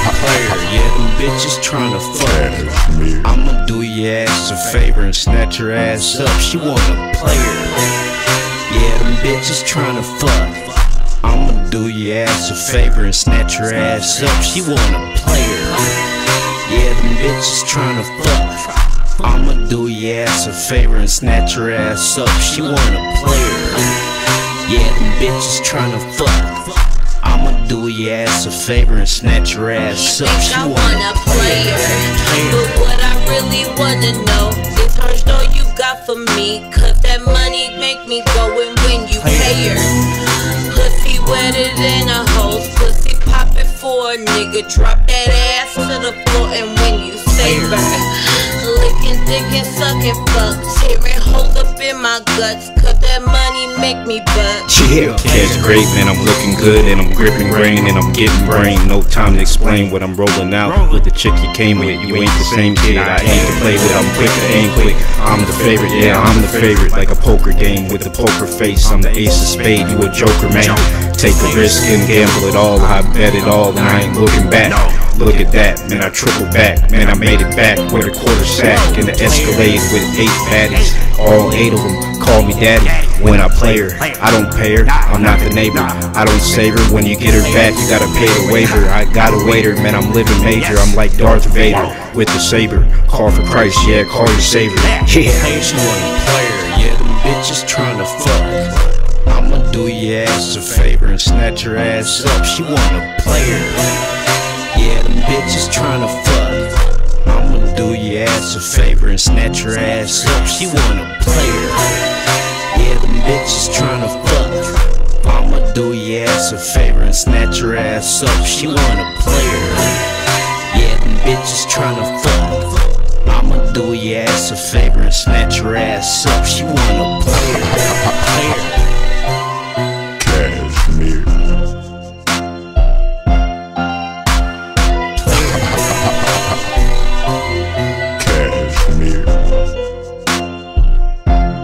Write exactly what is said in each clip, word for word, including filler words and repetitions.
player. Yeah, them bitches tryna fuck. I'ma do your ass a favor and snatch her ass up. She want a player. Yeah, them bitches tryna fuck. I'ma do your ass a favor and snatch her ass up. She want a player. Yeah, them bitches tryna fuck. I'ma do your ass a favor and snatch her ass up. She want a player. Yeah, them bitches tryna fuck. I'ma do your ass a favor and snatch her ass up. She I want want a player, but what I really wanna know is how much dough you got for me. Cause that money make me go and when you pay her. Pussy wetter than a hose, pussy poppin' for a nigga. Drop that ass to the floor and when you save her. Licking, dick and sucking fuck, tearing holes up in my guts. Cause that money make me butt. Yeah, cash great, man, I'm looking good and I'm gripping grain and I'm getting brain. No time to explain what I'm rolling out with the chick you came with. You ain't the same kid I ain't to play with. I'm quick to aim quick. I'm the favorite, yeah, I'm the favorite. Like a poker game with a poker face. I'm the ace of spade, you a joker, man. Take a risk and gamble it all. I bet it all and I ain't looking back. Look at that, man, I triple back. Man, I made it back with a quarter sack in the Escalade with eight baddies. All eight of them call me daddy. When I play her, I don't pay her. I'm not the neighbor, I don't save her. When you get her back, you gotta pay the waiver. I gotta wait her, man, I'm living major. I'm like Darth Vader with the saber. Call for Christ, yeah, call your savior. Yeah. She want a player, yeah, them bitches tryna fuck. I'ma do your ass a favor and snatch her ass up. She want a player. Yeah, them bitches tryna fuck. I'ma do your ass a favor and snatch her ass up. She want a player. Yeah, them bitches tryna fuck. I'ma do your ass a favor and snatch her ass up. She want a player. Yeah, them bitches tryna fuck. I'ma do your ass a favor and snatch her ass up. She want a player. player. Cashmere.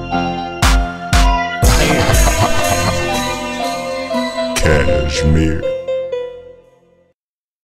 Cashmere.